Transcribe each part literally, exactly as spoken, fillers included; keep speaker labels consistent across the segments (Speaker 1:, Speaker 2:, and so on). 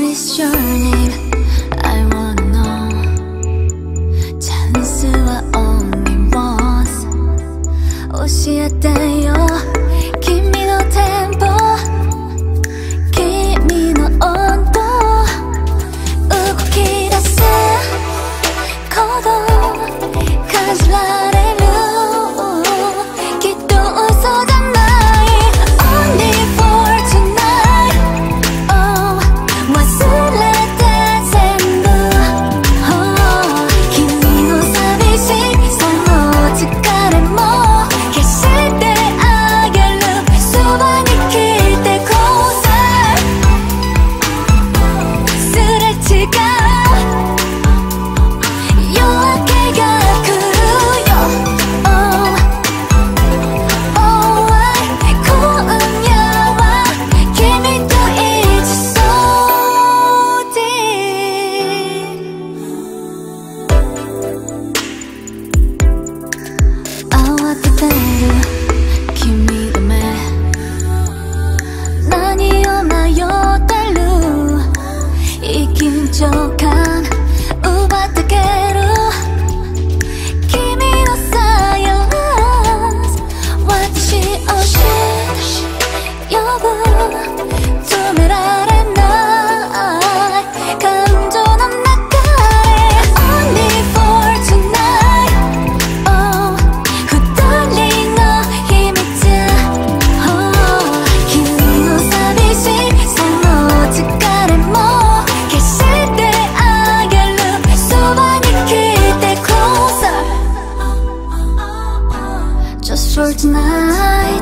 Speaker 1: is your name? I wanna know. chanceはonly once. 教えてよ君のテンポ、君の温度、動き出せ鼓動感じられる、きっと嘘じゃない。 Only for tonight、oh、忘れて全部、oh、君の寂しさの疲れも消してあげる、そばに来てこそすれ違う夜明けが来るよ、oh、oh、今夜は君と一緒で慌ててる君の目、何を迷ってる、緊張感奪ってける、君のサイレンス、私をし呼ぶ、止められない感情の中で Only for tonight、oh、二人の秘密、oh、君の寂しさの疲れも消してあげる、そばに来てこそ Just for tonight、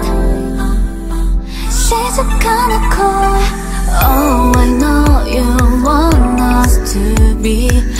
Speaker 1: 静かな声、Oh I know you want us to be